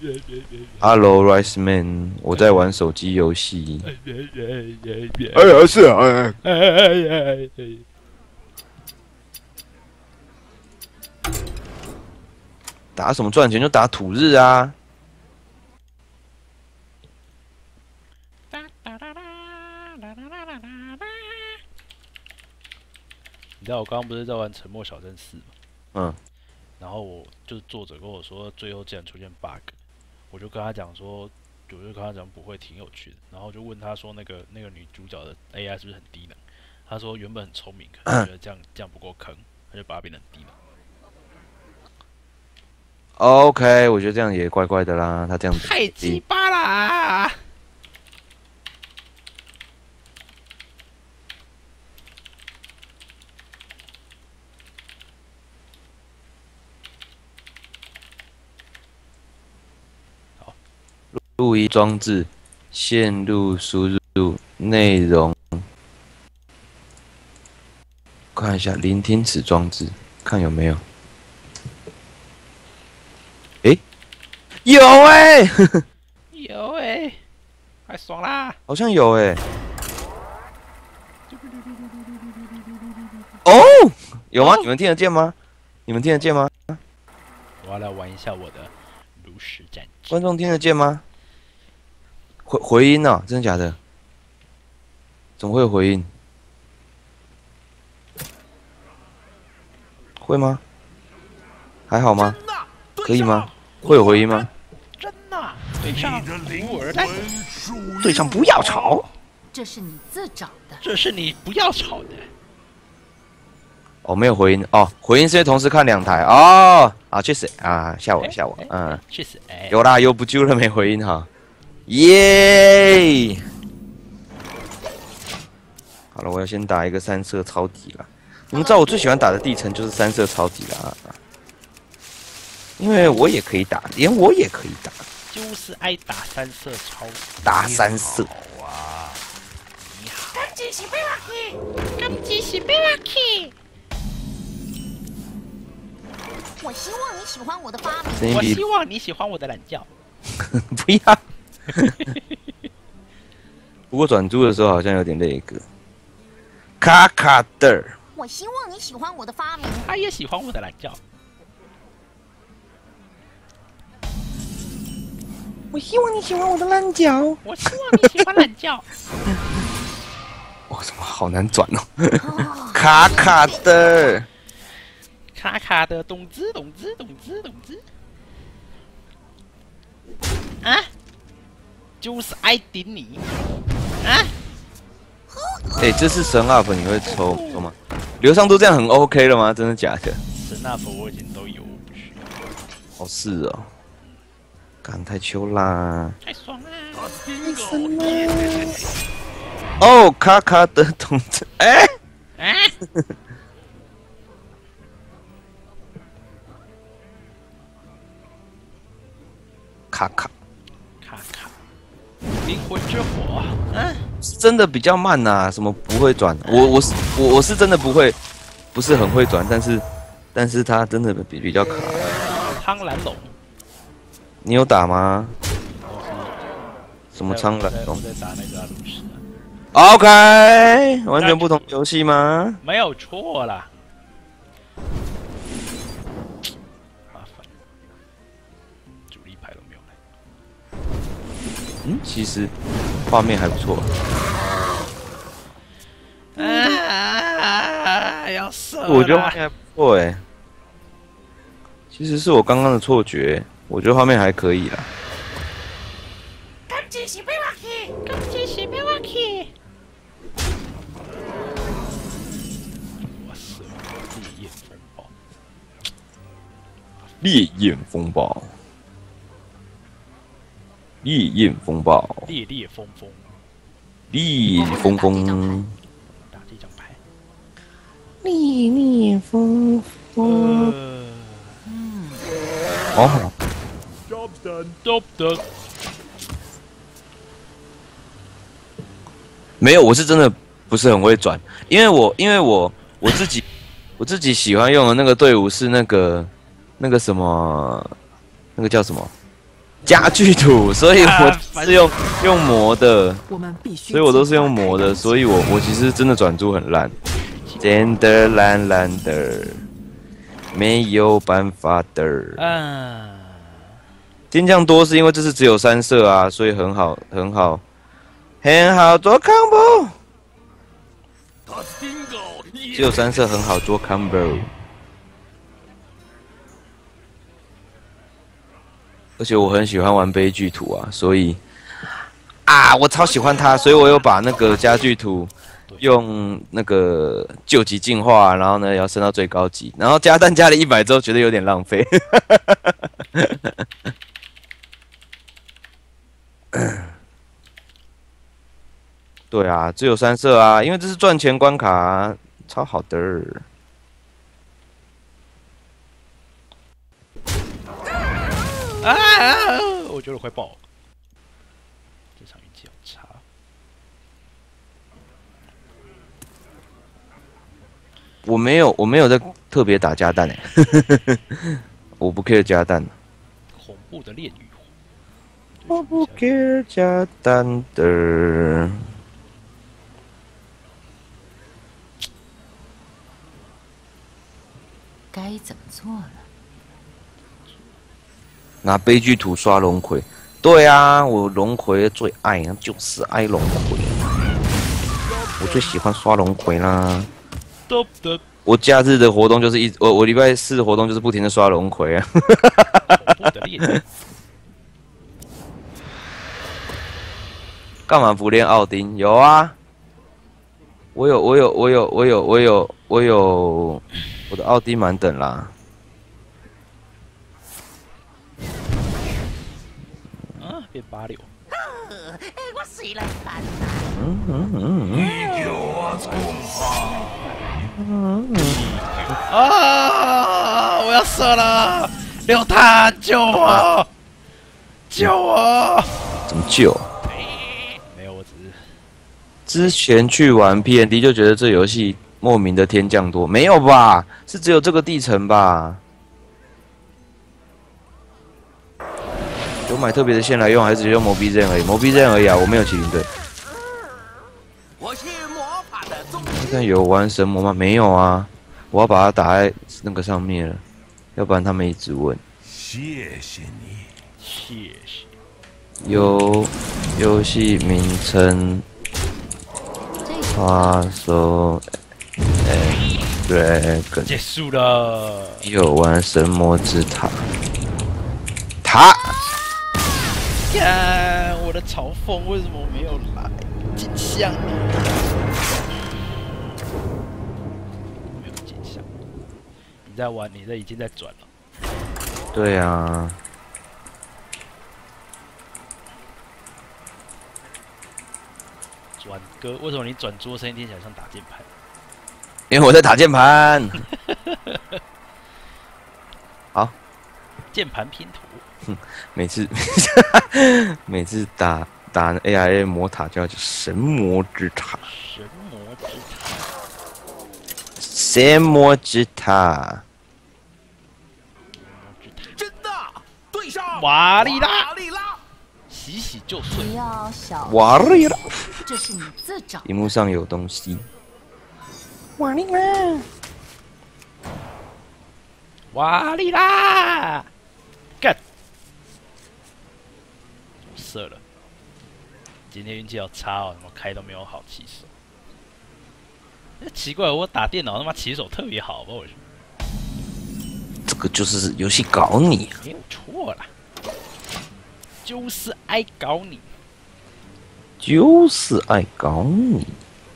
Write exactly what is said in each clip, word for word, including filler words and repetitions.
Hello Rice Man， 我在玩手机游戏。 哎呀，是啊， 哎， 打什么赚钱就打土日啊！ 你知道我刚刚不是在玩《沉默小镇四》吗？ 嗯， 然后我就是作者跟我说，最后竟然出现 bug， 我就跟他讲说，我就跟他讲不会，挺有趣的。然后就问他说，那个那个女主角的 A I 是不是很低能？他说原本很聪明，可是觉得这样这样不够坑，他就把它变得很低能。 OK， 我觉得这样也怪怪的啦，他这样子太鸡巴啦！ 录音装置，线路输入内容，看一下聆听此装置，看有没有。诶，有哎、欸， 有哎、欸，太爽啦！ 好像有哎、欸。哦，有吗？ 哦你们听得见吗？你们听得见吗？ 我要来玩一下我的炉石战记。 观众听得见吗？回回音哦，真的假的？怎么会有回音？会吗？还好吗？可以吗？会有回音吗？ 真的，对上古尔丹， 队长不要吵！ 这是你自找的。 这是你不要吵的。 哦，没有回音哦，回音是因为同时看两台哦。啊，确实啊，吓我吓我，嗯， 去死！哎， 有啦，有补救了没回音哈？耶！好了，我要先打一个三色超底了。你们知道我最喜欢打的地层就是三色超底啦，因为我也可以打，连我也可以打， 就是爱打三色超打三色。 好啊！你好， 赶紧洗贝瓦克！ 赶紧洗贝瓦克！ 我希望你喜欢我的发明。 我声音比希望你喜欢我的懒觉。 不要。不过转租的时候好像有点那个。卡卡的。 我希望你喜欢我的发明。 他也喜欢我的懒觉。 我希望你喜欢我的烂脚。 我希望你喜欢懒觉。 哇，怎么好难转哦？卡卡的。 卡卡的，懂之懂之懂之懂之。啊！就是爱顶你。啊！ 哎、欸，这是神 up 你会抽抽吗？流畅度这样很 OK 了吗？真的假的？ 神 up 我已经都有，我不需要。 哦，是哦。干太秋啦！ 太爽啦！ 哦，卡卡的同志，哎、 欸！啊！ 卡卡卡卡，灵魂之火，嗯， 真的比较慢呐、啊，什么不会转？我我是我我是真的不会，不是很会转，但是但是他真的比比较卡。 苍蓝龙， 你有打吗？什么苍蓝龙我在打那个阿鲁什。 ？OK， 完全不同游戏吗？ 没有错啦。麻烦，主力牌都没有来。 嗯，其实画面还不错。 啊！要射了！ 我觉得画面还不错哎。其实是我刚刚的错觉，我觉得画面还可以啦。 赶紧洗贝瓦克！ 赶紧洗贝瓦克！我射烈焰风暴！ 烈焰风暴，烈焰风暴， 烈烈风风， 烈风风， 打这张牌。 烈烈风风。 呃， 哦， Job's done. Job done。 没有，我是真的不是很会转，因为我因为我我自己我自己喜欢用的那个队伍是那个那个什么那个叫什么家具图，所以我是用用磨的， 我们必须， 所以我都是用磨的，所以我我其实真的转租很烂，真的烂烂的，没有办法的。 啊， 天降多是因为这次只有三色啊，所以很好很好很好做 combo， 只有三色很好做 combo。而且我很喜欢玩悲剧图啊，所以啊，我超喜欢它，所以我有把那个家具图用那个救急进化，然后呢要升到最高级，然后加蛋加了一百之后，觉得有点浪费。对啊，只有三色啊，因为这是赚钱关卡啊，超好的。 啊！我觉得我快爆了，这场运气好差。 我没有，我没有在特别打加蛋哎，我不 care 加蛋。 恐怖的炼狱。 我不 care 加蛋的。 该怎么做呢？ 拿悲剧图刷龙葵，对啊，我龙葵最爱啊，就是爱龙葵，我最喜欢刷龙葵啦。我假日的活动就是一，我我礼拜四的活动就是不停的刷龙葵啊。干嘛不练奥丁？有啊，我有我有我有我有我有我有我的奥丁满等啦。 变八六。 我死了蛋嗯嗯嗯嗯。啊！我要射了！刘探，救我！救我！ 怎么救？ 没有，我只是之前去玩 P N D 就觉得这游戏莫名的天降多，没有吧？是只有这个地层吧？有买特别的线来用，还是直接用魔逼刃而已？魔逼刃而已啊，我没有麒麟队。 我是魔法的宗现在有玩神魔吗？没有啊，我要把它打在那个上面了，要不然他们一直问。 谢谢你， 谢谢。 有游戏名称，花手，哎，Dragon 结束了。 有玩神魔之塔，塔。 看我的嘲讽为什么没有来？景象没有景象。你在玩，你这已经在转了。 对啊。 转歌，为什么你转桌声音听起来像打键盘？ 因为我在打键盘。好。 键盘拼图。 每次每次打打 A I A 魔塔就要叫神魔之塔， 神魔之塔， 神魔之塔， 真的对上瓦利拉， 瓦利拉， 洗洗就碎。 不要小瓦利拉， 这是你自找。 屏幕上有东西， 瓦利拉， 瓦利拉，干！射了，今天运气好差哦，怎么开都没有好起手。奇怪，我打电脑他妈起手特别好，不知道为什么。 这个就是游戏搞你、啊， 没有错啦，就是爱搞你， 就是爱搞你。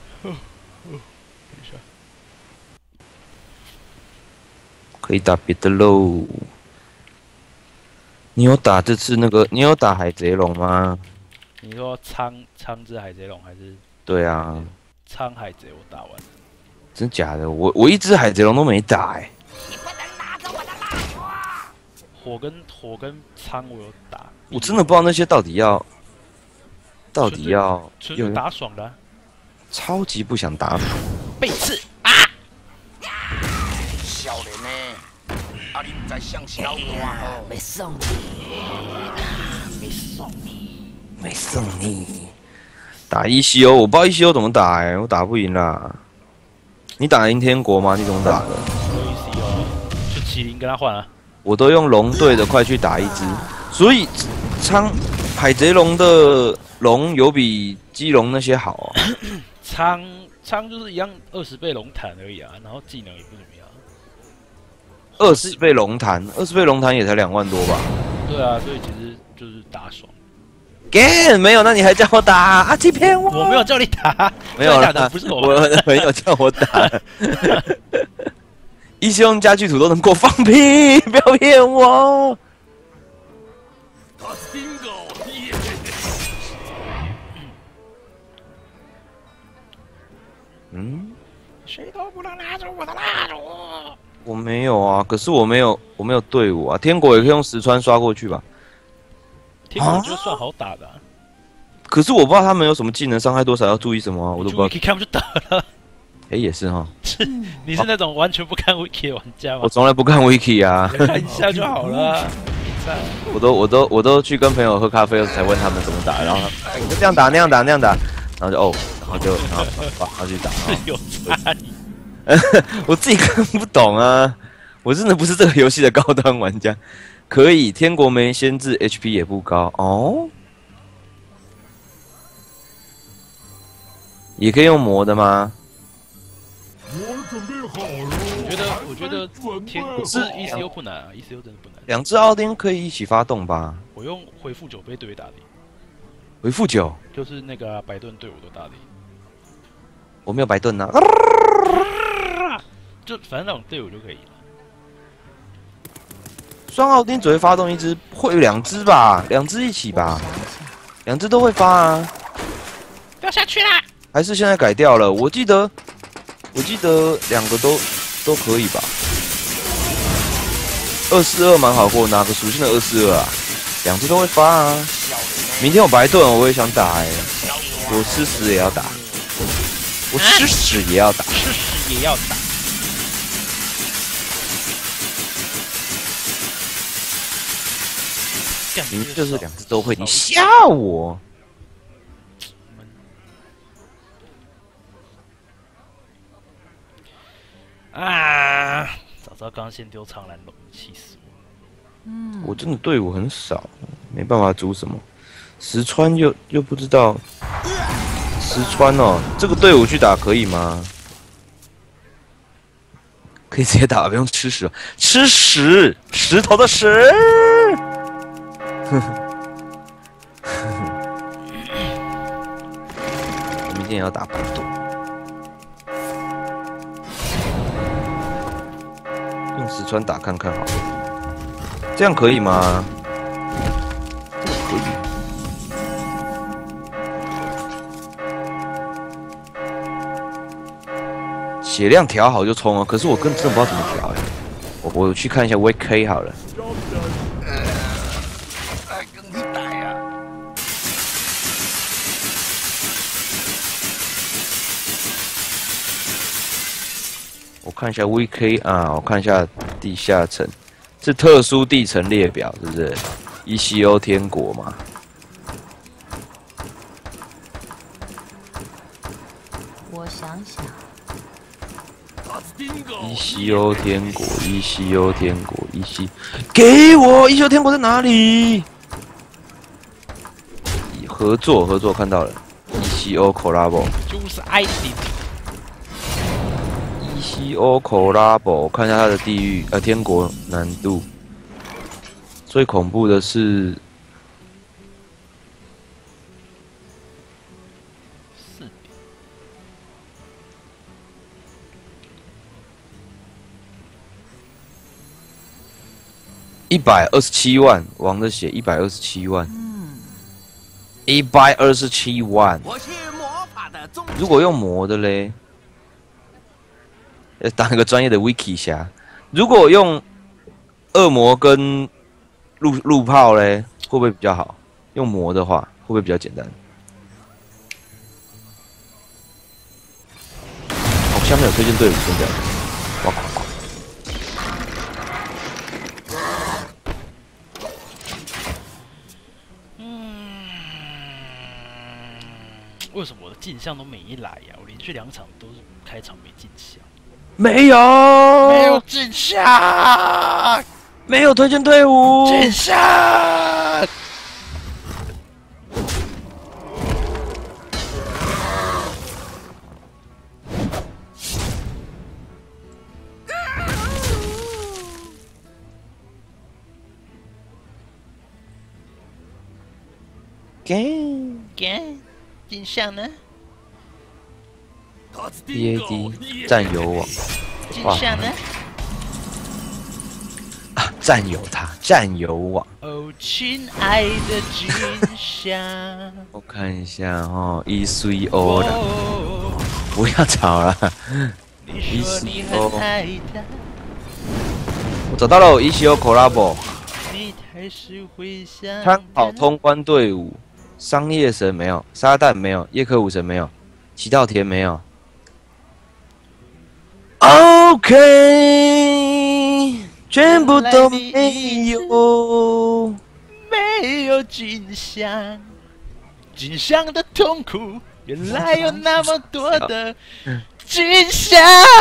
可以打别的喽。你有打这次那个？你有打海贼龙吗？ 你说苍苍之海贼龙还是？ 对啊， 苍海贼我打完。 真假的？我我一只海贼龙都没打哎、欸。 你不能拿走我的蜡烛啊！ 火跟火跟苍我有打。 我真的不知道那些到底要，到底要纯粹打爽的、啊。 超级不想打。 背刺啊！ 少年呢？啊，你唔知向小我哦， 没送你。 胜利。打 E C O， 我不知道 E C O 怎么打哎、欸，我打不赢啦。你打赢天国吗？你怎么打的？ 有 E C O， 就麒麟跟他换啊。 我都用龙队的快去打一只，所以苍海贼龙的龙有比基龙那些好哦。 苍苍就是一样二十倍龙坦而已啊，然后技能也不怎么样。 二十倍龙潭，二十倍龙潭也才两万多吧？ 对啊，所以其实就是打爽。 干没有，那你还叫我打啊？欺骗我！ 我没有叫你打， 没有打的不是我。 我的朋友叫我打。一休用家具土都能过，放屁！不要骗我。嗯， 谁都不能拿走我的蜡烛。 我没有啊，可是我没有，我没有队伍啊。天国也可以用石川刷过去吧？ 天国就算好打的、啊， 可是我不知道他们有什么技能伤害多少，要注意什么、啊，我都不知道。 wiki 看不就打了？ 哎、欸，也是哈。 是，你是那种完全不看 wiki 的玩家吗？ 我从来不看 wiki 啊， 看一下就好了、啊。 我都我都我都去跟朋友喝咖啡的时候才问他们怎么打，然后哎、欸，你就这样打那样打那样打，然后就哦，然后就然后然后去打。 有差异。 我自己看不懂啊，我真的不是这个游戏的高端玩家。可以，天国没先知 ，H P 也不高哦，也可以用魔的吗？ 我准备好了。 我觉得，我觉得天国是 E C O 不难啊 ，E C O 真的不难。 两只奥丁可以一起发动吧？ 我用回复九被队打的， 回复九， 就是那个、啊、白盾队我都打的。 我没有白盾啊， 就反正那种队伍就可以了。 双奥丁只会发动一只，会有两只吧？两只一起吧？两只都会发啊？ 掉下去啦！ 还是现在改掉了？我记得，我记得两个都都可以吧？二四二蛮好过，哪个属性的二四二啊？两只都会发啊！明天有白盾，我也想打哎、欸，我吃屎也要打，我吃屎也要打， 吃屎也要打。 明明就是两只都会，你吓我！ 啊！早知道刚先丢苍蓝龙，气死我！ 嗯， 我真的队伍很少，没办法组什么。石川又又不知道，石川哦，这个队伍去打可以吗？可以直接打，不用吃屎，吃屎，石头的屎。呵呵。我明天也要打白盾，用石川打看看好了，这样可以吗？这个可以。血量调好就冲啊！可是我根本真的不知道怎么调哎、欸，我我去看一下 V K 好了。我看一下 V K 啊，我看一下地下城，是特殊地层列表，是不是 ？E C O 天国嘛。 我想想， E C O 天国 ，E C O 天国 ，E C， 给我 E C O 天国在哪里？合作合作看到了 ，E C O collab。 就是爱你。 E C O collab， 我看一下它的地狱呃天国难度，最恐怖的是四点。 一百二十七万，王的血一百二十七万， 嗯， 一百二十七万。 我是魔法的宗如果用魔的嘞，要当一个专业的 wiki 侠。如果用恶魔跟路路炮嘞，会不会比较好？用魔的话，会不会比较简单？哦，下面有推荐队伍，先这样。哇靠！ 为什么我的镜像都没来呀？我连续两场都是开场没镜像， 没有， 没有镜像， 没有推荐队伍， 镜像。 给给镜像呢？ D A D 占有网镜像呢？ 啊，占有它，占有网。 哦，亲爱的镜像。 我看一下哦 ，E C O 的，不要吵了。 你说你很爱他， 我找到了 E C O Collabo， 你还是会想参考通关队伍，商业神没有，撒旦没有，叶克武神没有，祁稻田没有。OK， 全部都没有， 没有镜像，镜像的痛苦，原来有那么多的镜像。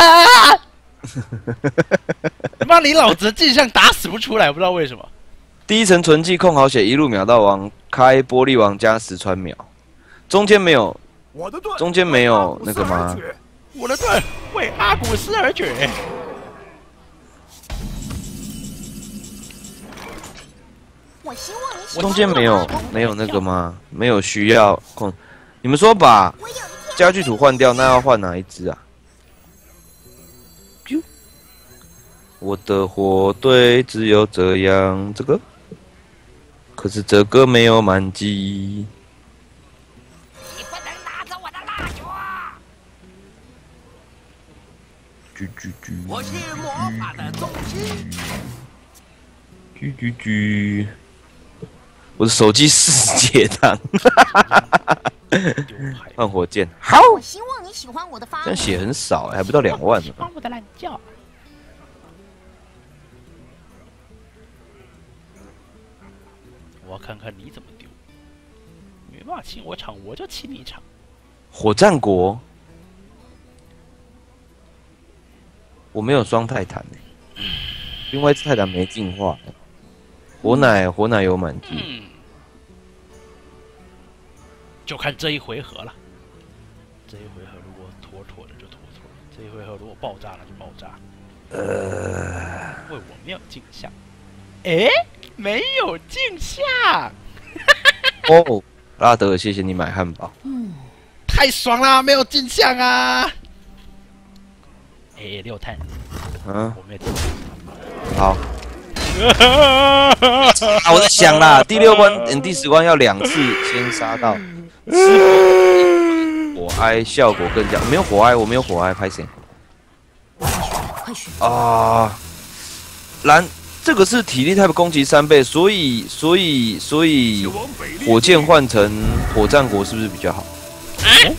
妈，你老子的镜像打死不出来，我不知道为什么。 第一层纯技控好血，一路秒到王，开玻璃王加石川秒，中间没有，中间没有那个吗？ 我的盾为阿古斯而决。 我希望你喜欢中间没有没有那个吗？没有需要控？你们说把我有一天家具图换掉，那要换哪一只啊？我的火堆只有这样，这个，可是这个没有满级。 你不能拿走我的蜡烛。 啾啾啾。 我是魔法的宗师。 啾啾啾。我的手机四解档。换火箭，好。 我希望你喜欢我的发明。 这样血很少，还不到两万呢。 帮我的懒觉。我要看看你怎么丢。没办法亲我场，我就亲你一场。 火战国，我没有双泰坦呢、欸，另外一只泰坦没进化、欸。火奶火奶有满级、 嗯，就看这一回合了。这一回合如果妥妥的就妥妥的，这一回合如果爆炸了就爆炸。 呃， 因为我没有镜像。诶，没有镜像。 哦，拉德尔，谢谢你买汉堡。 嗯， 太爽啦！没有镜像啊。诶，六探， 嗯， 我没有镜像。 好。啊！我在想啦，第六关、嗯、第十关要两次先杀到，火哀效果更佳。没有火哀，我没有火哀，拍谁？ 快选！ 啊！蓝，这个是体力 type 攻击三倍，所以所以所以火箭换成火战国是不是比较好？ 欸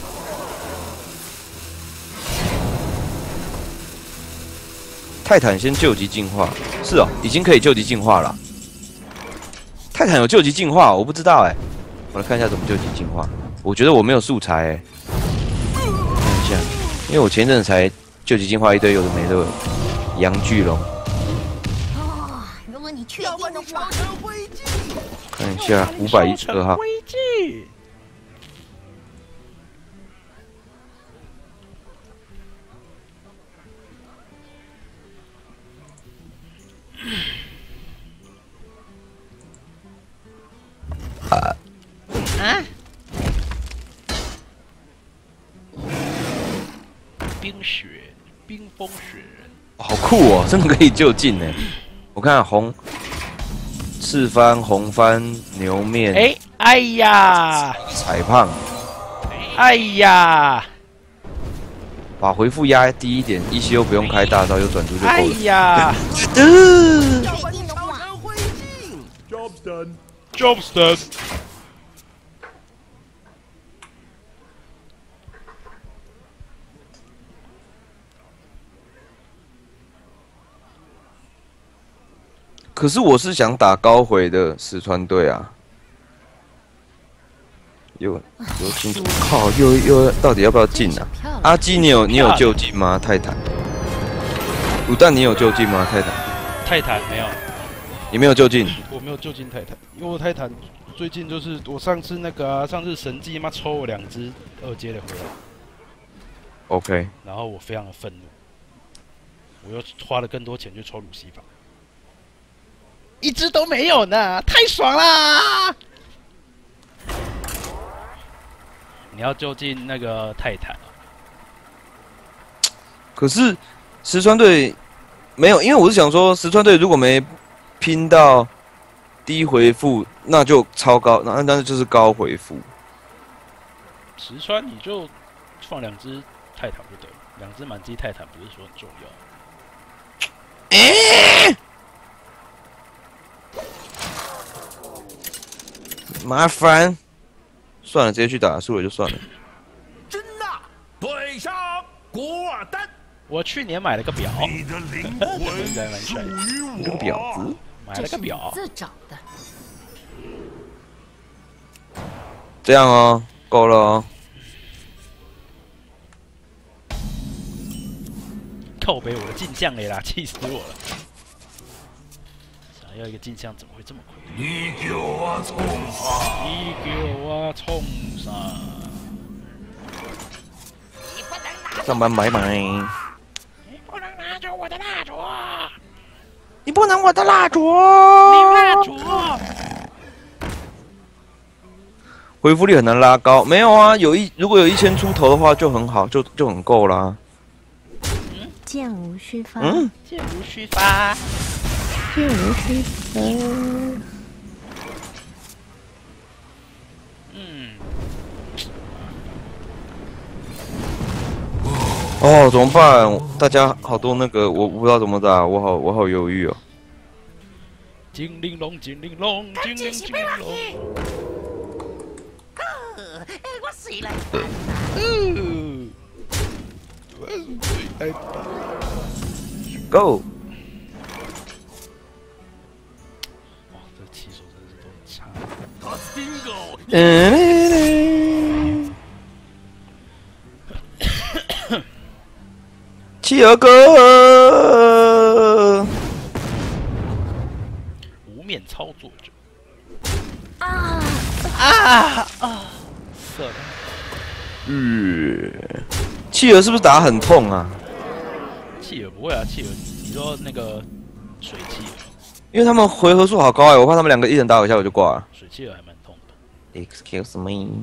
泰坦先救急进化，是哦，已经可以救急进化了。泰坦有救急进化，我不知道哎、欸，我来看一下怎么救急进化。我觉得我没有素材哎、欸，看一下，因为我前阵子才救急进化一堆有的没的羊巨龙。 哦，如果你确定的话， 看一下五百一十二号。 灰烬。 啊啊！冰雪，冰封雪人， 好酷哦，真的可以就近呢。我看红赤番、红番、牛面， 哎，哎呀， 彩胖， 哎呀， 把回复压低一点，E C O不用开大招，又转出就够了。 哎呀嗯确定的话， Job's done. ，Job's done。 可是我是想打高回的石川队啊， 有有进，靠，又又到底要不要进啊？阿基，你有你有就近吗？泰坦，卤蛋，你有就近吗？泰坦， 泰坦没有， 你没有就近， 我没有就近泰坦，因为我泰坦最近就是我上次那个、啊、上次神迹妈抽了两只二阶的回来 ，OK， 然后我非常的愤怒，我又花了更多钱去抽鲁西法，一只都没有呢，太爽啦！你要就近那个泰坦。 可是石川队没有，因为我是想说，石川队如果没拼到低回复，那就超高，那那就是高回复。 石川你就放两只泰坦不得了，两只满级泰坦不是说很重要。 欸、麻烦，算了，直接去打输了就算了。 真纳对上古尔丹。 我去年买了个表， 你的灵魂现在蛮帅的， 你这个婊子， 买了个表， 自找的。 这样哦，够了哦。 靠北我的镜像嘞啦，气死我了！想要一个镜像怎么会这么亏？ 你给我冲上！ 你给我冲上！ 你不能拿， 上班拜拜。 你不能拿走我的蜡烛， 你不能我的蜡烛。 你蜡烛。 回复力很难拉高，没有啊，有一如果有一千出头的话就很好，就就很够啦。 剑无虚发， 嗯， 剑无虚发， 剑无虚发。 嗯， 哦，怎么办？大家好多那个，我不知道怎么打，我好我好犹豫哦。 精灵龙，精灵龙，精灵精灵龙。 哎，我死了！ 嗯，我是最爱打。 Go！ 哇，这气手真是都很差。 他 Stingo 嗯，企鹅哥， 无面操作者。 啊啊啊！色的。 嗯，企鹅是不是打很痛啊？ 企鹅不会啊，企鹅，你说那个水企鹅， 因为他们回合数好高哎、欸，我怕他们两个一人打我一下我就挂了。 水企鹅还蛮痛的。 Excuse me，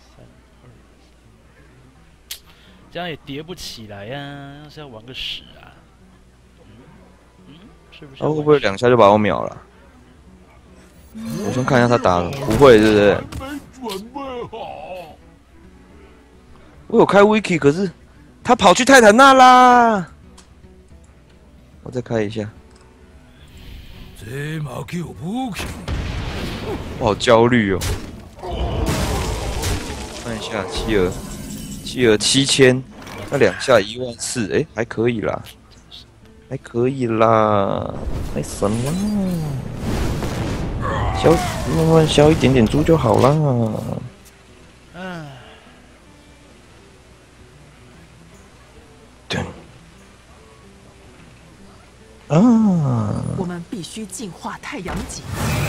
这样也叠不起来呀、啊，要是要玩个屎啊！嗯嗯，是不是？ 他、啊、会不会两下就把我秒了？我先看一下他打的，不会对不对？ 没准备好。 我有开 wiki， 可是他跑去泰坦那啦。我再开一下。 这马叫武器。 我好焦虑哦。看一下企鹅，企鹅七千，那两下一万四，哎，还可以啦，还可以啦，还神啦，消慢慢消一点点猪就好啦。 嗯， 对。啊！ 我们必须净化太阳井。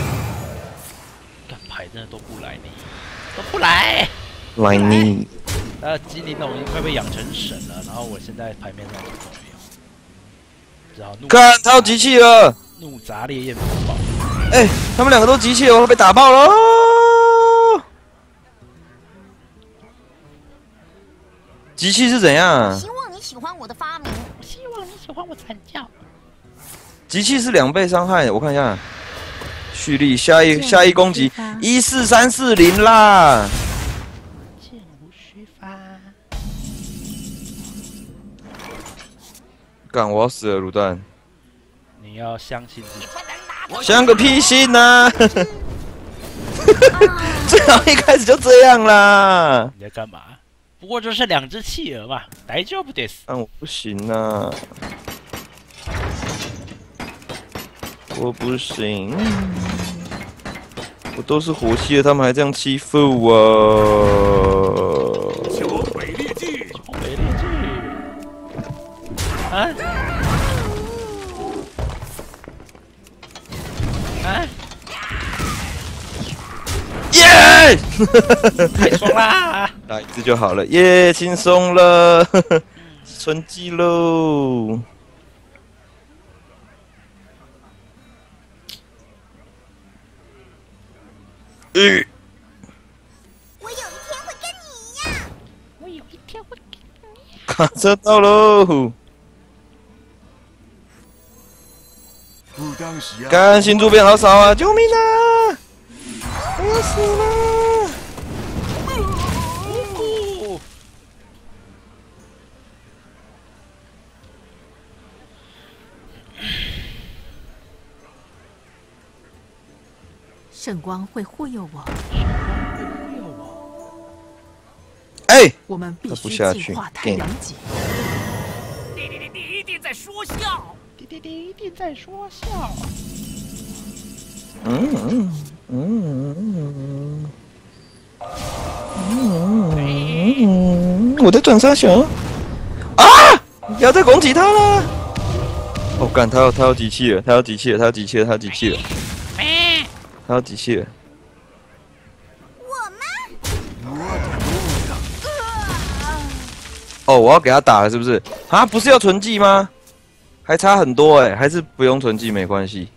干牌真的都不来呢，都不来。 来你， 那精灵龙已经快被养成神了，然后我现在牌面上什么都没有，只好怒看他有机器了。 怒砸烈焰风暴。 哎、欸，他们两个都机器了，我被打爆了。机器是怎样？ 希望你喜欢我的发明， 希望你喜欢我惨叫。 机器是两倍伤害，我看一下。蓄力，下一下一攻击一四三四零啦。 剑无虚发。 干，我要死了，卤蛋。 你要相信自己。 相个屁信呐、啊！最好一开始就这样啦。 你在干嘛？不过这是两只企鹅嘛，大丈夫です。 但我不行啊，我不行。 我都是火系的，他们还这样欺负我。 桥北利记， 桥北利记。啊？啊？ 耶！ 太爽啦！ 打一次就好了，耶，轻松了，纯技喽。嗯。 我有一天会跟你一样。 我有一天会给你。 卡车到喽！ 不当时啊， 干新猪变好少啊！救命啊！我要死了！ 圣光会忽悠我， 哎， 我们必他不须下去净化太阳级。 你你你你一定在说笑。 弟弟弟一定在说笑。 嗯嗯嗯嗯嗯，我的转杀熊啊！不要再攻击他了！哦，干，他要他要集气了，他要集气了，他要集气了，他要集气了，他要集气了。 我们哦，我要给他打了，是不是？啊，不是要存技吗？还差很多哎、欸，还是不用存技没关系。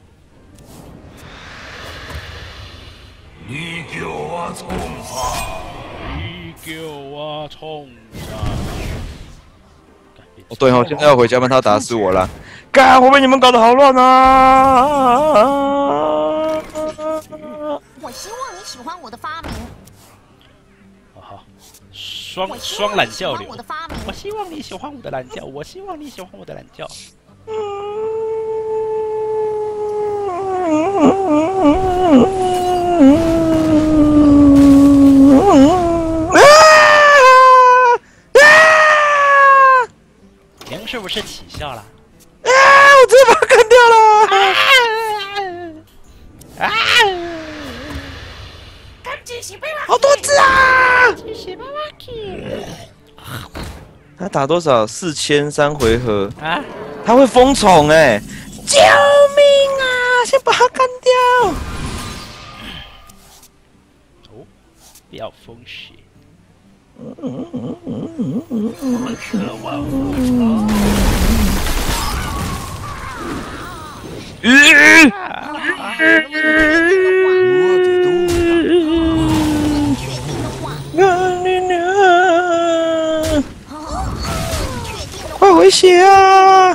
你给我冲啊！ 你给我冲上去！ 哦，对哦，现在要回家，不然他打死我了。干，我被你们搞得好乱啊！ 我希望你喜欢我的发明。 啊好，双我希双望你喜懒觉流欢我的。发明。 我希望你喜欢我的懒觉，我希望你喜欢我的懒觉。您是不是起笑了？ 啊！我直接把他干掉了！ 啊！ 赶紧洗背吧。 好多只啊！ 谢谢妈妈 Q。 他打多少？四千三回合， 啊！ 他会疯宠哎！救命啊！先把他干掉！ 哦，不要风险。 嗯快回血啊！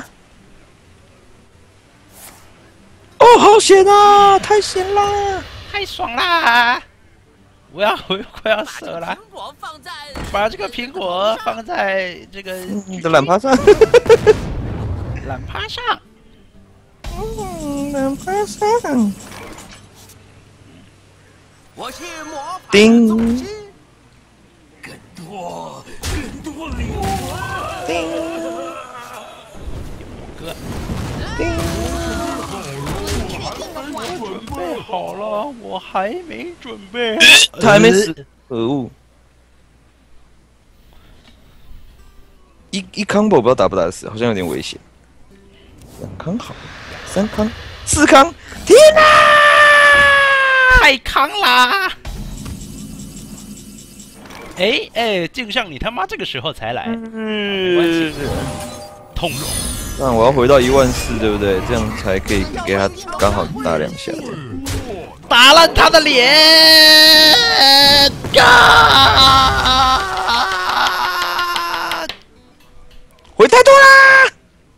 哦，好险啊！太险啦！ 太爽啦！ 我要我快要死了， 苹果放在把这个苹果放在这个你的懒趴上， 懒趴上。 嗯，懒趴上。 我是魔法叮宗师， 更多更多礼物啊！ 哥， 准备好了，我还没准备。 他还没死，可恶！一一 combo 不知道打不打得死，好像有点危险。两康好，三康，四康，天哪！ 太扛啦！哎哎，镜像你他妈这个时候才来， 嗯， 痛！ 那我要回到一万四，对不对？这样才可以给他刚好打两下。 打烂他的脸！啊！ 回太多啦！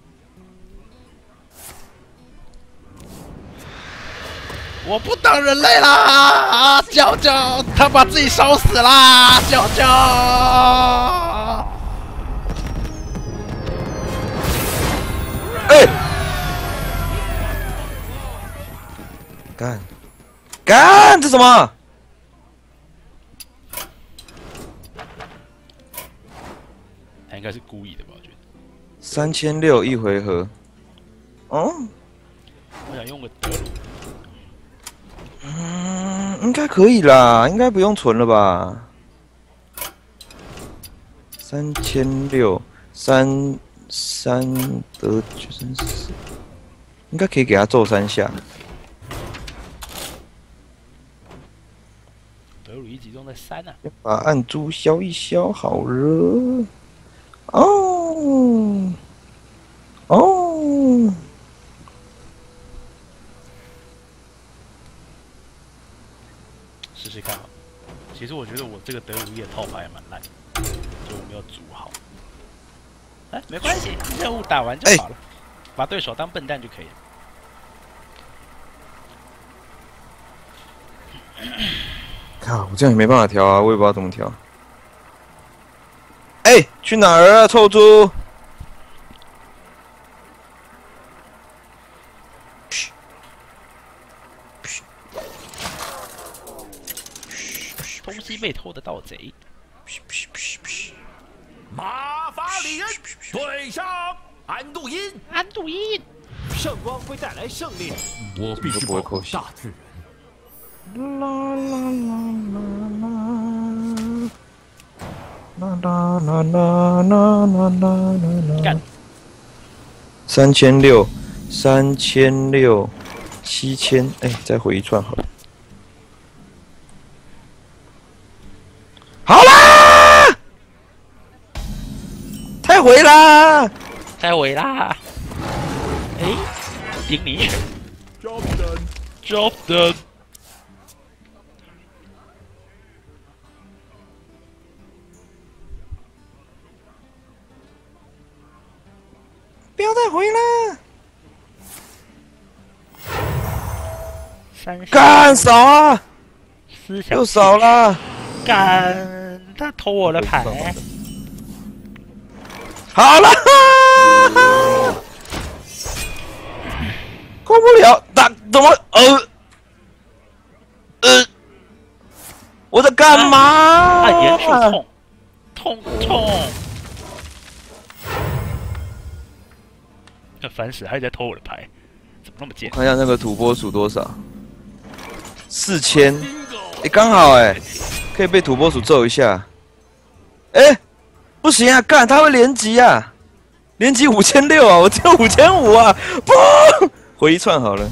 我不当人类啦！娇娇，他把自己烧死啦！娇娇， 哎，干干，这什么？ 他应该是故意的吧？我觉得。 三千六一回合。哦。 我想用个德鲁。 嗯嗯应该可以啦，应该不用存了吧？三千六，三三得九三四，应该可以给他揍三下。 德鲁伊集中在三啊。 把暗珠消一消好了。哦哦。 试试看啊。其实我觉得我这个德鲁伊的套牌还蛮烂，就我没有组好。哎，没关系，任务打完就好了，欸、把对手当笨蛋就可以了。 靠，我这样也没办法调啊，我也不知道怎么调。哎、欸，去哪儿啊，臭猪！ 东西被偷的盗贼。 马法里恩对上安度因， 安度因， 圣光会带来胜利。 我必须保护大自然。 啦啦啦啦啦啦啦啦啦！干！三千六，三千六，七千，哎，再回一串好了。 好啦，太回啦， 太回啦！哎，顶你一拳 Job done. Job done. 不要再回啦！干少啊！ 思想又少了。 干，他偷我的牌。 好了，过不了，打怎么呃呃，我在干嘛？ 啊，严重痛，痛痛！ 那烦死，还在偷我的牌，怎么那么贱？ 看一下那个土拨鼠多少？四千，哎，刚好哎、欸。 可以被土拨鼠揍一下，哎、欸，不行啊，干，他会连击啊，连击五千六啊，我只有五千五啊，不，回一串好了，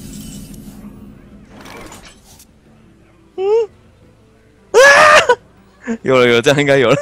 嗯，啊，有了有了，这样应该有了，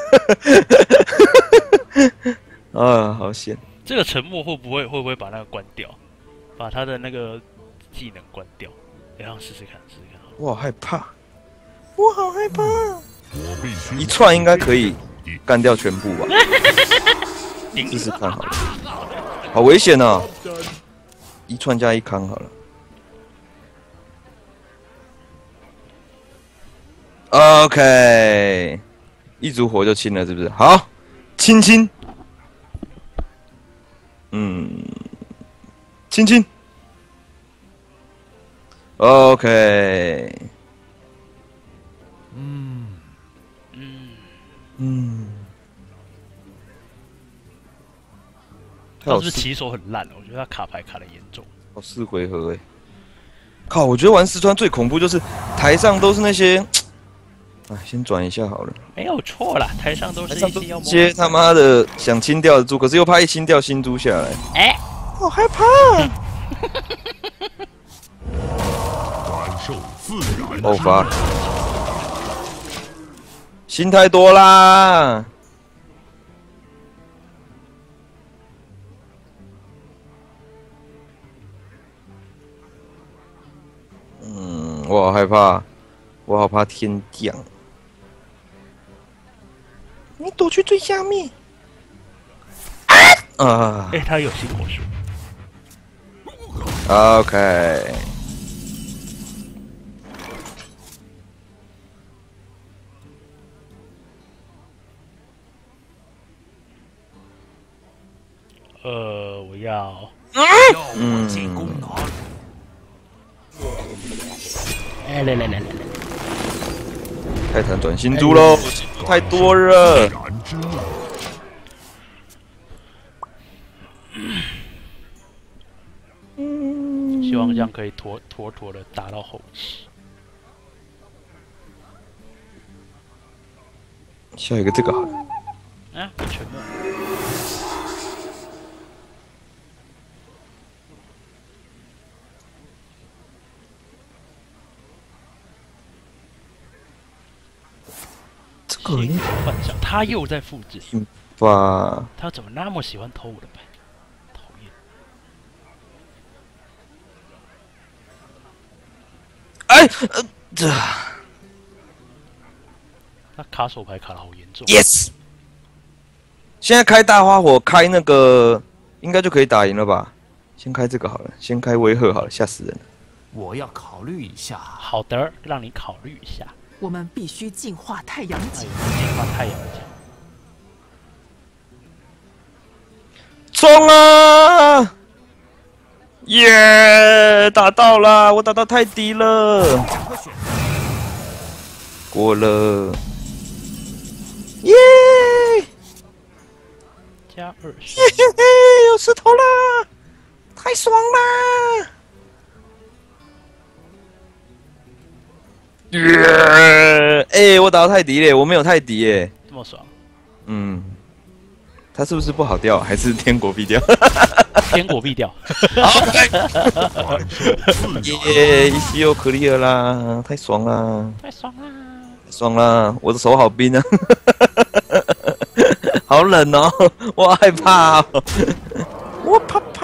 啊，好险！ 这个沉默会不会会不会把那个关掉，把他的那个技能关掉？然后试试看，试试看。 我好害怕。 我好害怕！一串应该可以干掉全部吧？试试看好了，好危险啊！一串加一康好了。OK， 一组火就清了，是不是？好，亲亲。嗯，亲亲。OK。 嗯嗯嗯， 他是不是起手很烂？我觉得他卡牌卡的严重。 哦，四回合哎！靠，我觉得玩四川最恐怖就是台上都是那些，哎，先转一下好了。 没有错啦，台上都是一些妖魔。 些他妈的想清掉的猪，可是又怕一清掉新猪下来。 哎， 好害怕！ 感受自然爆发。 心太多啦！嗯，我好害怕，我好怕天降。你躲去最下面。啊！ 哎、欸，他有新果树。 OK。 呃，我要。 嗯。进攻哪里？ 哎，来来来来来， 泰坦转新猪喽，太多了。 希望这样可以妥妥妥的打到后期。 下一个这个好了。 啊，不全部。 这个幻想，他又在复制。 吧？ 他怎么那么喜欢偷我的牌？讨厌！ 哎，呃，这他卡手牌卡的好严重。 yes。现在开大花火，开那个应该就可以打赢了吧？先开这个好了，先开威吓好了，吓死人了。 我要考虑一下。 好的，让你考虑一下。 我们必须净化太阳哎井。 呦，净化太阳井。 冲啊！耶，打到了，我打到泰迪了，过了，耶！ 加二十， 嘿嘿嘿，有石头啦，太爽啦！耶！哎，我打到泰迪嘞，我没有泰迪耶。 这么爽？ 嗯。 他是不是不好掉？还是天国必掉？ 天国必掉。 耶，一西又 clear 啦，太爽啦！ 太爽啦！ 太爽啦！我的手好冰啊，好冷哦，我害怕、哦，我怕怕。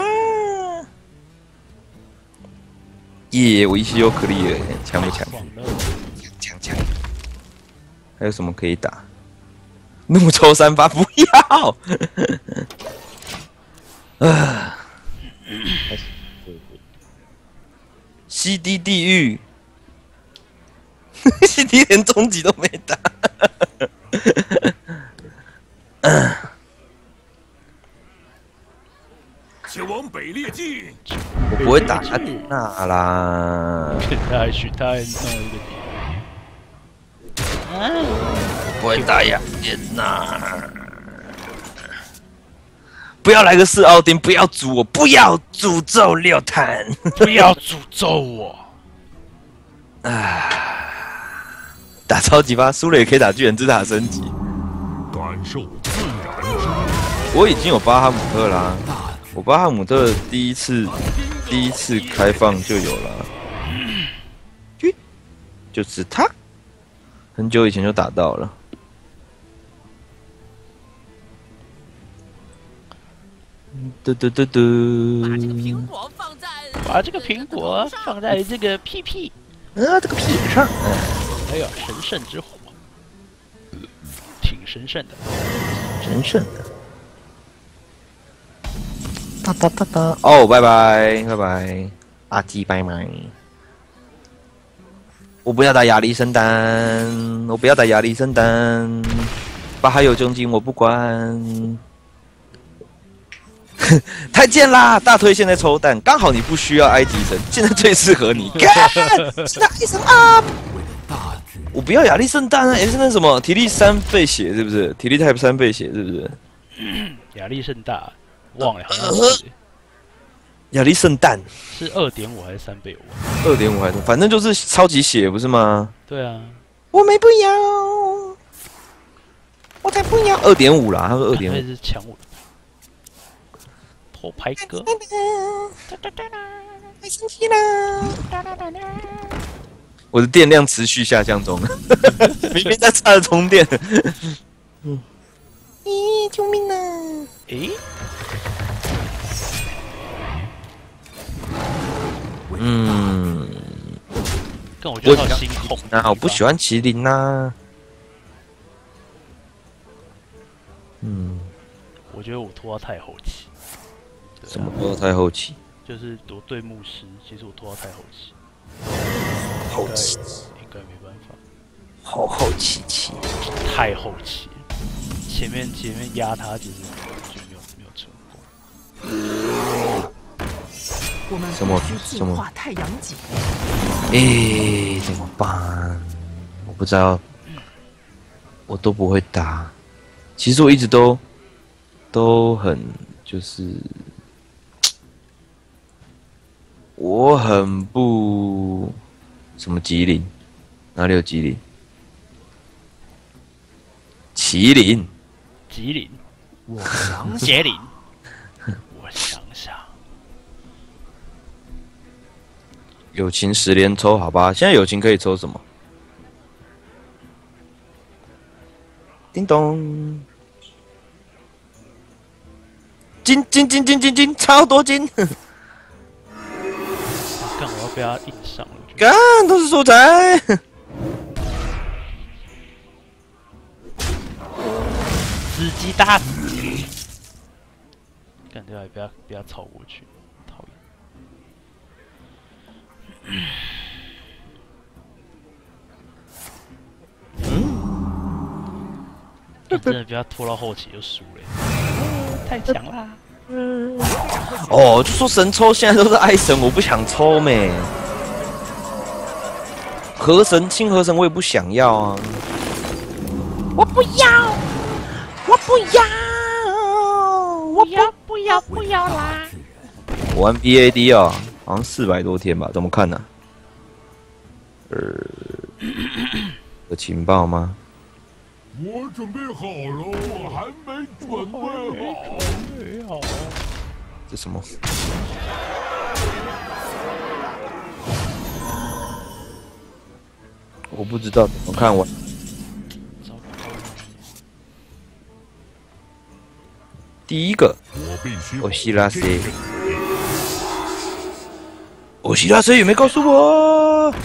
耶，我一西又 clear，强不强？强强。还有什么可以打？ 怒抽三发，不要！啊！C D 地狱，C D 连终极都没打。 且往北列进。 我不会打他那啦。 他还许他还弄了一个点。啊！ 不会打雅典娜，不要来个四奥丁，不要诅我，不要诅咒六坦， 不要诅咒我！ 啊！打超级吧，输了也可以打巨人之塔升级。 感受自然之我已经有巴哈姆特啦，我巴哈姆特第一次第一次开放就有了，就是他，很久以前就打到了。 嘟嘟嘟嘟！ 苹果放在把这个苹果放在这个屁屁啊，这个屁上， 哎呀，神圣之火，挺神圣的， 神圣的。哒哒哒哒！哦，拜拜拜拜，阿基拜拜。我不要打亚历山丹，我不要打亚历山丹，巴哈有窘境我不管。 太贱啦！大推现在抽蛋，刚好你不需要埃及神，现在最适合你。干，是亚历神啊！我不要亚历圣诞啊！也是那什么体力三倍血，是不是？体力 type 三倍血，是不是？ 亚历圣大忘了，好像是亚历圣诞是二点五还是三倍？我二点五还是反正就是超级血，不是吗？ 对啊， 我没不要，我才不要二点五啦！他说二点五是抢我的。 偷牌哥， 太生气啦！我的电量持续下降中，明明在插着充电。嗯，咦，救命啊！ 诶， 嗯， 但我觉得他有心痛啊，我不喜欢麒麟呐。嗯， 我觉得我拖到太后期。 什么拖到太后期？ 就是我对牧师，其实我拖到太后期， 后期应该没办法， 后后期期， 太后期，前面前面压他其实就没有没有成功。 我们什么必须净化太阳井。 诶，怎么办？我不知道，我都不会打。其实我一直都都很就是。 我很不什么吉林，哪里有吉林？麒麒麟， 吉林， 我想杰林，我想想， 友情十连抽，好吧？现在友情可以抽什么？叮咚，金金金金金金，超多金！ 干我要被他硬上了。 干都是素材。 司机大死！干掉还不要不要超过去，讨厌。嗯，真的不要拖到后期就输了，太强啦！ 哦，就说神抽现在都是爱神，我不想抽咩。河神、青河神我也不想要啊。 我不要，我不要，我不不要不要啦！ 我玩 B A D 啊，好像四百多天吧？怎么看呢、啊？呃，有情报吗？ 我准备好了，我还没准备好。 这什么？我不知道怎么看完。第一个，我希拉 C， 我希拉 C 有没有告诉我？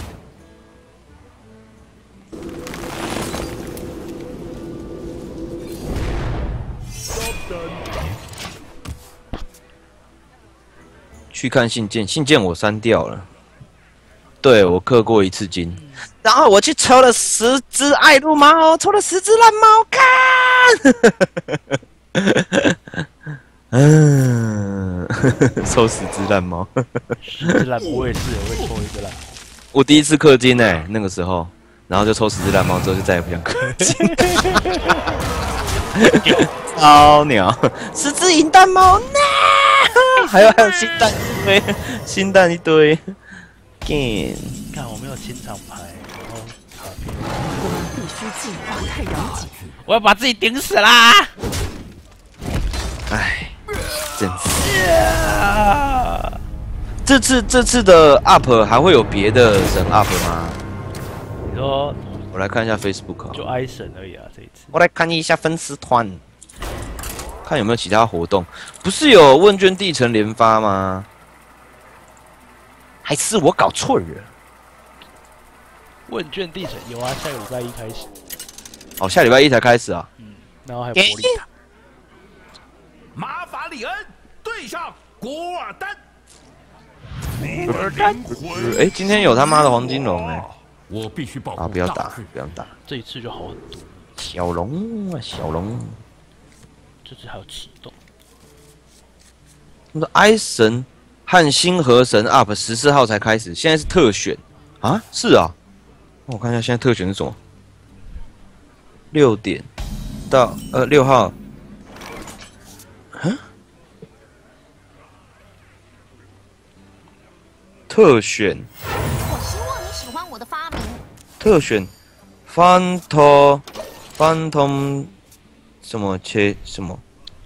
去看信件，信件我删掉了。对，我氪过一次金，然后我去抽了十只爱露猫，抽了十只烂猫，看。嗯，抽十只烂猫， 十只烂猫我也是会抽一个烂猫。 我第一次氪金哎、欸，那个时候，然后就抽十只烂猫之后就再也不想氪金。超鸟，十只银蛋猫呢？还有还有新蛋一堆，新蛋一堆。干， 看我没有清场牌，然后卡片， 我们必须净化太阳井。 我要把自己顶死啦！ 唉，真是。这次这次的 up 还会有别的人 up 吗？ 你说我来看一下 Facebook 啊。 就哀神而已啊，这一次。 我来看一下粉丝团，看有没有其他活动。不是有问卷地层连发吗？还是我搞错了？ 问卷地层有啊，下个礼拜一开始。 哦，下礼拜一才开始啊。 嗯，然后还有玻璃塔。 马法里恩对上古尔丹。 哎、欸，今天有他妈的黄金龙哎、欸！ 我必须保护啊！不要打，不要打。 这一次就好很多。 小龙啊，小龙。 这次还有启动。 那个哀神和星河神 up 十四号才开始，现在是特选啊？是啊。我看一下现在特选是什么？六点到呃六号。嗯？特选。 我希望你喜欢我的发明。 特选 Phantom Phantom 什么切什么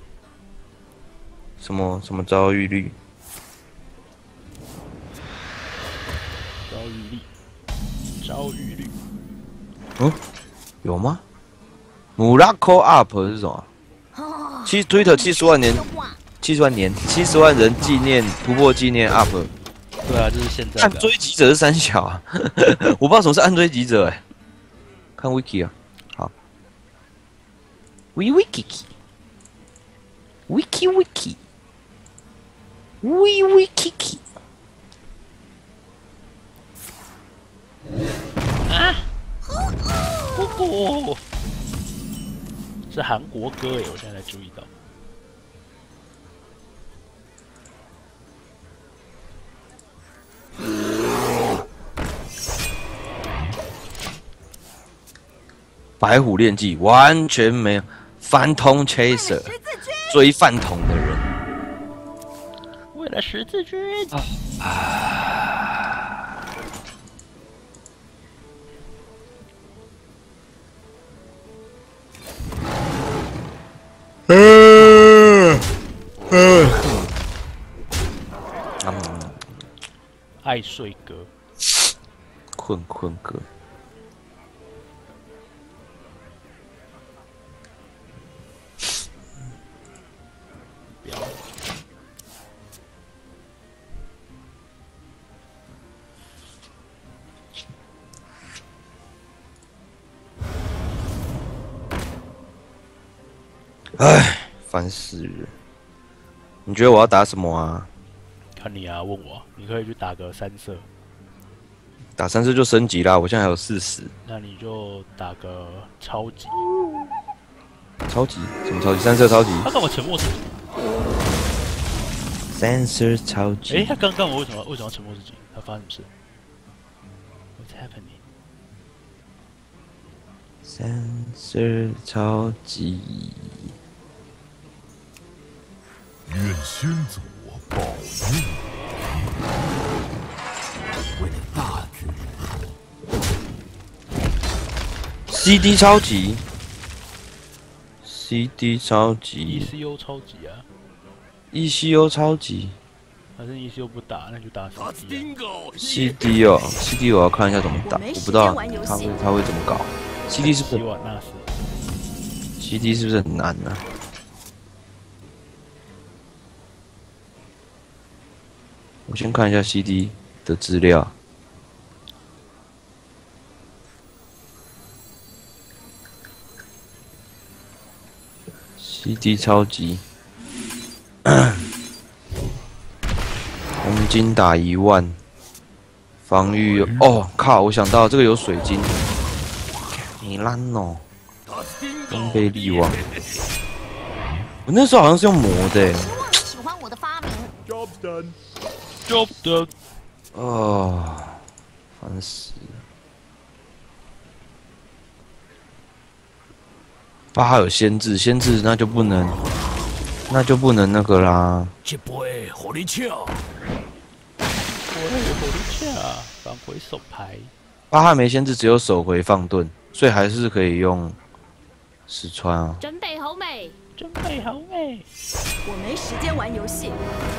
什么什么遭遇率？ 遭遇率，遭遇率。 嗯，有吗？姆拉科 up 是什么？七 Twitter 七十万年，七十万年，七十万人纪念突破纪念 up。 对啊，就是现在。 暗追击者是三小啊，我不知道什么是暗追击者哎、欸。看 wiki 啊，好。wiki wiki wiki wiki wiki 啊！姑姑是韩国歌哎，我现在才注意到。 白虎炼技完全没有，Phantom Chaser 追饭桶的人， 为了十字军啊！ 爱睡哥， 困困哥。唉，烦死了！你觉得我要打什么啊？ 看你啊，问我，你可以去打个三色， 打三色就升级啦，我现在还有四十。 那你就打个超级。 超级？什么超级？三色超级？ 他干嘛沉默自己？ 三色超级？ 哎、欸，他刚刚我为什么为什么要沉默自己？他发生什么事 ？What's happening？ 三色超级。 愿先祖保佑。 为了大局。 C D 超级 ，C D 超 E 级 C U 超级啊 ，E C U 超级反正 E C U 不打，那就打 C D 啊。 ，C D 哦，C D 我要看一下怎么打，我不知道他会他会怎么搞。C D 是不希是瓦纳斯？ C D 是不是很难呢、啊？我先看一下 C D 的资料。 C D 超级，红金打一万，防御哦靠！我想到这个有水晶，米兰哦，东贝利王，我那时候好像是用磨的， 希望你喜欢我的发明。 Job done。 Job done。 哦，烦死了。 巴哈有先知，先知那就不能，那就不能那个啦。 这杯火力枪， 我有火力枪，返回手牌。 巴哈没先知，只有手回放盾，所以还是可以用石川啊。 准备好没？ 准备好没？ 我没时间玩游戏。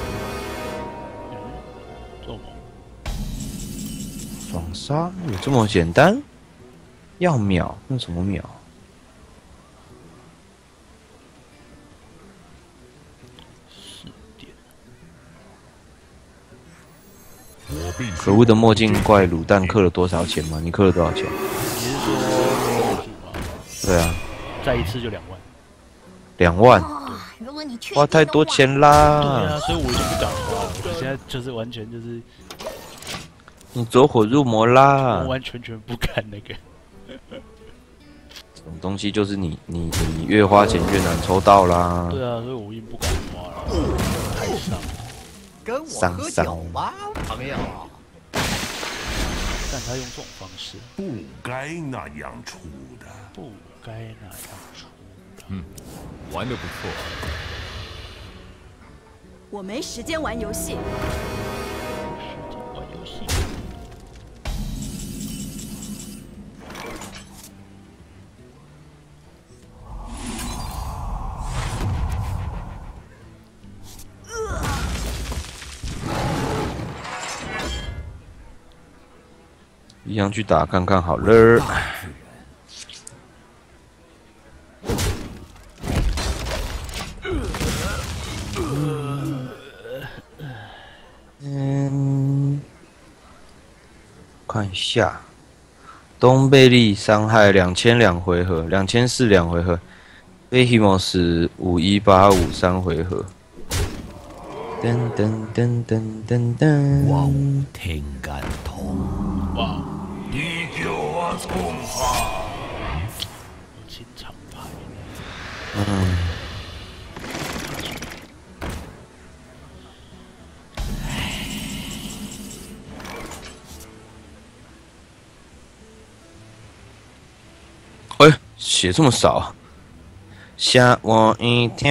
做梦。 爽杀有这么简单？要秒？那怎么秒？ 可恶的墨镜怪卤蛋氪了多少钱吗？你氪了多少钱？ 你是说结束吗？ 对啊， 再一次就两万。 两万， 哦，如果你确花太多钱啦！ 对啊，所以我已经不敢花了。我现在就是完全就是你走火入魔啦！ 完完全全不敢那个。 这种东西就是你你你越花钱越难抽到啦。 对啊，所以我已经不敢花了，太伤。 跟我喝酒吧，朋友。 但他用这种方式， 不该那样出的。 不该那样出的。 嗯，玩得不错。 我没时间玩游戏。 时间玩游戏。 一样去打看看好了。嗯，看一下，东贝利伤害两千两回合，两千四两回合，贝希莫斯五一八五三回合。噔噔噔噔噔噔。 哇，天干痛！ 哇， 你给我冲哈！ 清场牌。 嗯。哎，血这么少，吓我一跳！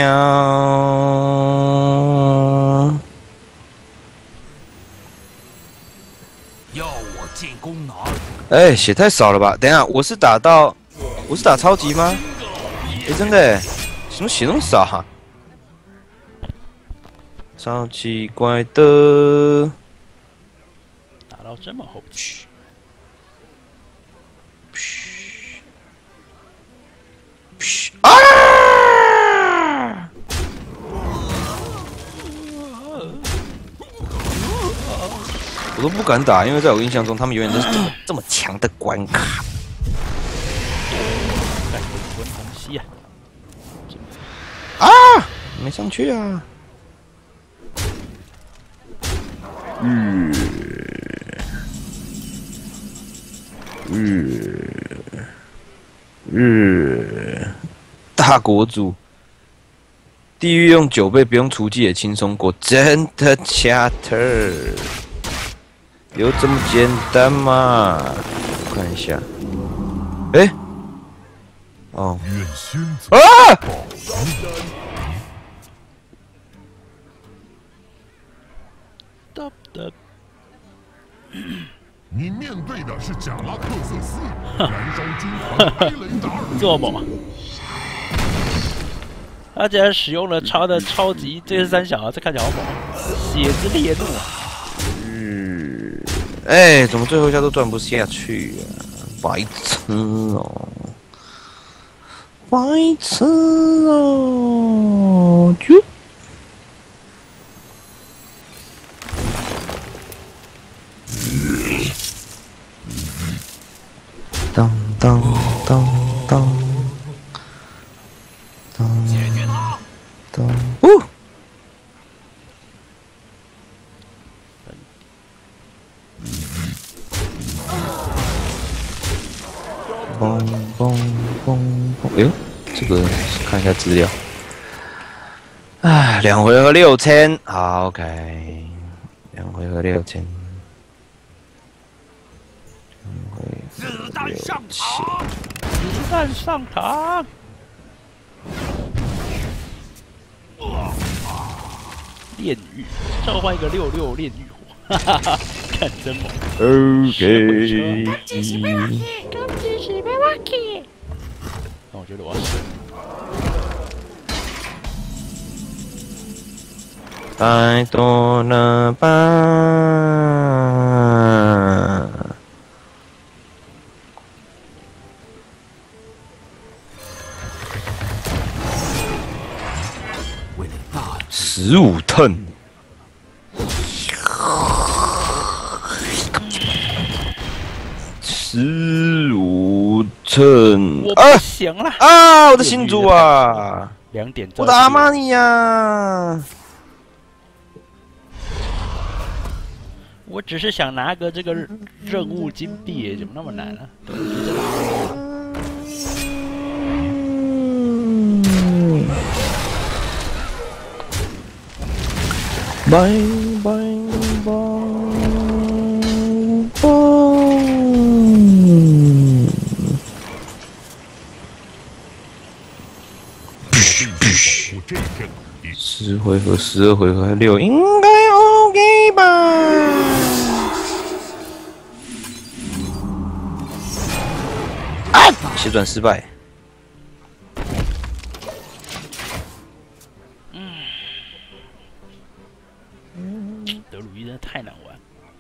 要我进攻哪里？ 哎，血太少了吧？等一下，我是打到，我是打超级吗？哎，真的哎，怎么血那么少啊？超奇怪的。 到这么后期。 啊！我都不敢打，因为在我印象中，他们永远都是这么这么强的关卡。 感觉滚红溪啊！ 啊！没上去啊！嗯嗯嗯，大国主，地狱用九倍不用厨技也轻松过，真的假的？有这么简单吗？我看一下，哎、欸，哦，啊！ 哒哒。 你面对的是贾拉克瑟斯，燃烧军团埃雷达尔。 这么猛！他竟然使用了超的超级，这是三小啊，这看起来好猛！血之烈怒。 嗯，哎、欸，怎么最后一下都转不下去啊？白痴哦！白痴哦！就。当当当当当！解决他！当哦！嘣嘣嘣嘣！哎呦，这个看一下资料。啊，两回合六千，好 ，OK， 两回合六千。 子弹上膛！ 子弹上膛！炼狱，召唤一个六六炼狱火，哈哈哈，看真猛 ！OK。 恭喜喜贝瓦克，恭喜喜贝瓦克。 那我觉得我要死。 太多了吧？十五吨，十五吨， 我不行了啊！我的新主啊！ 两点， 我的阿玛尼呀！ 我只是想拿个这个任务金币，怎么那么难啊？ 拜拜拜拜！十回合、十二回合、六，应该 OK 吧？啊！血转失败。 德鲁伊真的太难玩。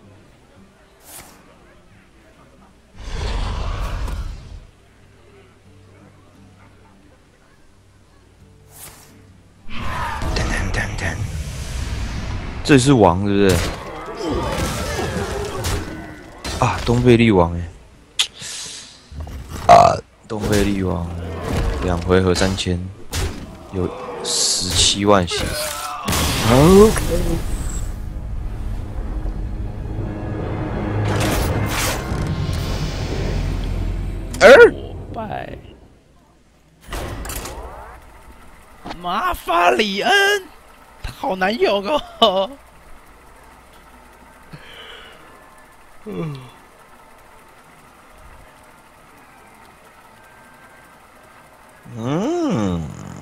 噔噔噔噔，这是王是不是？啊，东贝利王哎！啊，东贝利王，两回合三千，有十七万血。OK。 挫败，马法里恩，他好难用哦。嗯。 嗯。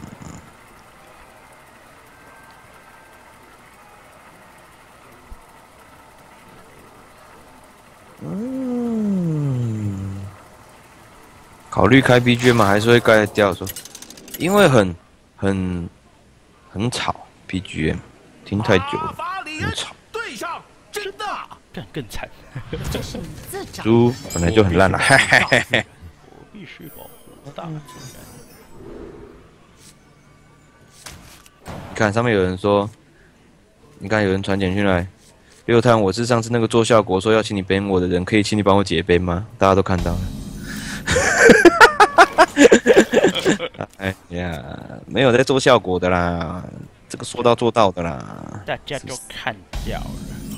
嗯。考虑开 B G M 吗？还是会盖掉说，因为很很很吵 B G M， 听太久了，很吵。 对上真的更更惨。 这是你自找。 猪本来就很烂了，嘿嘿嘿嘿。 我必须保护大自然。 你看上面有人说，你看有人传简讯来，六探，我是上次那个做效果说要请你 ban 我的人，可以请你帮我解 ban 吗？大家都看到了。哎呀，没有在做效果的啦，这个说到做到的啦。 大家都看掉了。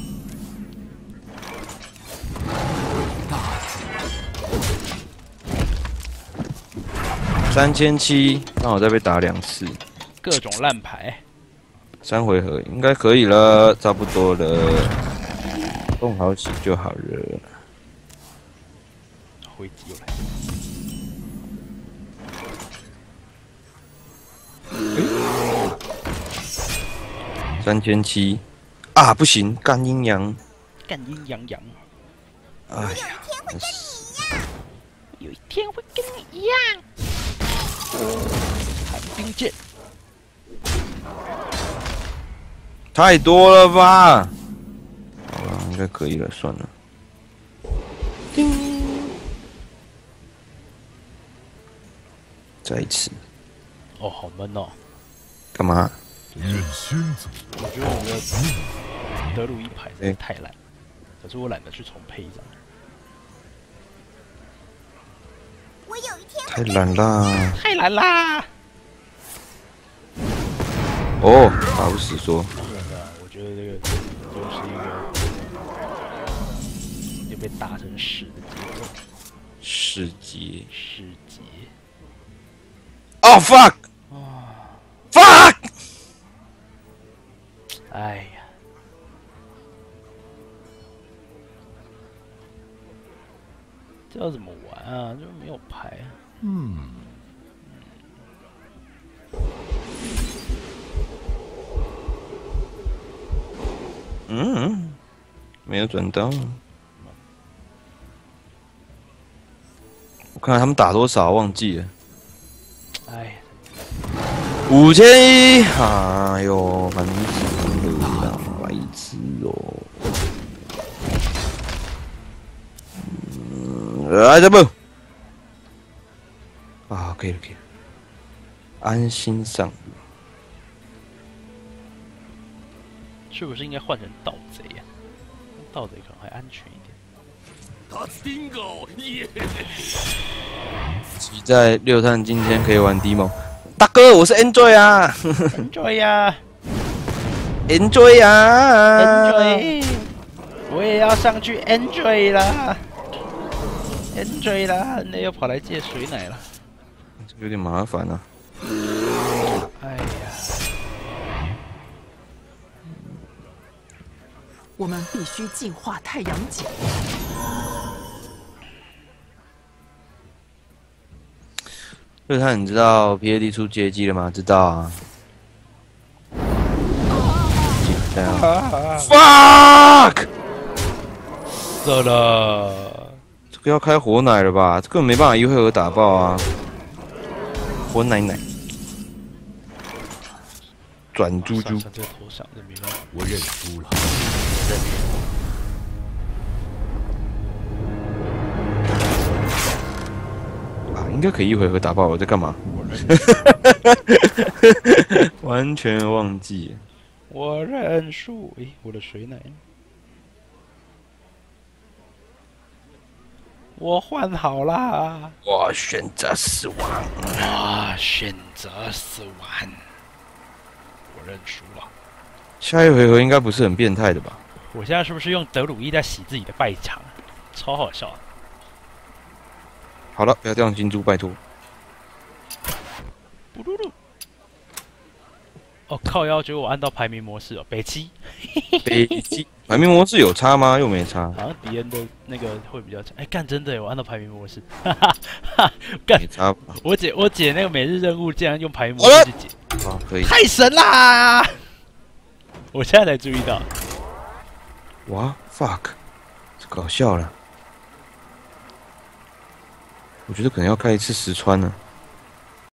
三千七，刚好再被打两次， 各种烂牌。 三回合应该可以了，差不多了，动好洗就好了。 灰机又来。 三千七啊，不行，干阴阳， 干阴阳阳。 哎呀， 有一天会跟你一样。 寒冰剑。 太多了吧？好了，应该可以了，算了。叮，再一次。 哦，好闷哦。 干嘛？ 任先走。 我觉得我的德鲁伊牌真的太烂，可是我懒得去重配一张。 我有一天太懒啦！ 太懒啦！ 哦，打不死说。 对啊，我觉得这个都是一个就被打成屎的节奏。 世界。 世界。 哦 fuck！ fuck！ 哎呀，这要怎么玩啊？就没有牌啊。 嗯。 嗯，没有转到。我看他们打多少忘记了。 哎， 五千一，哎呦，烦死了啦，白痴哦。嗯，来这不。啊，可以了，可以了。安心上路。 是不是应该换成盗贼呀、啊？盗贼可能还安全一点。 他 bingo 耶！ 期待六探今天可以玩 demo。大哥，我是 Enjoy 啊 ，Enjoy 呀 ，Enjoy 啊 ，Enjoy， 我也要上去 Enjoy 啦 ，Enjoy 啦，那又跑来借水奶了， 这有点麻烦啊。 哎呀。 我们必须净化太阳井。 六探，你知道 P A D 出街机了吗？知道啊。这样。fuck！ 死了。 这个要开火奶了吧？这根本没办法一回合打爆啊！火奶奶。转猪猪。 这个头上，这没办法。 我认输了。 啊，应该可以一回合打爆。我在干嘛？完全忘记。 我认输。诶，我的水奶。我换好啦。 我选择死亡。 我选择死亡。我认输了。 下一回合应该不是很变态的吧？ 我现在是不是用德鲁伊在洗自己的败场？超好笑。 好了，不要掉金珠，拜托。 咕噜噜。哦靠腰，结果我按到排名模式哦，北七。 北七排名模式有差吗？又没差。 好像敌人的那个会比较强。哎，干真的耶，我按到排名模式。哈哈哈，干。 没差吧？ 我姐我姐那个每日任务竟然用排名模式去解。 啊，可以。 太神啦！我现在才注意到。 哇 ，fuck， 这搞笑了。我觉得可能要开一次石川了。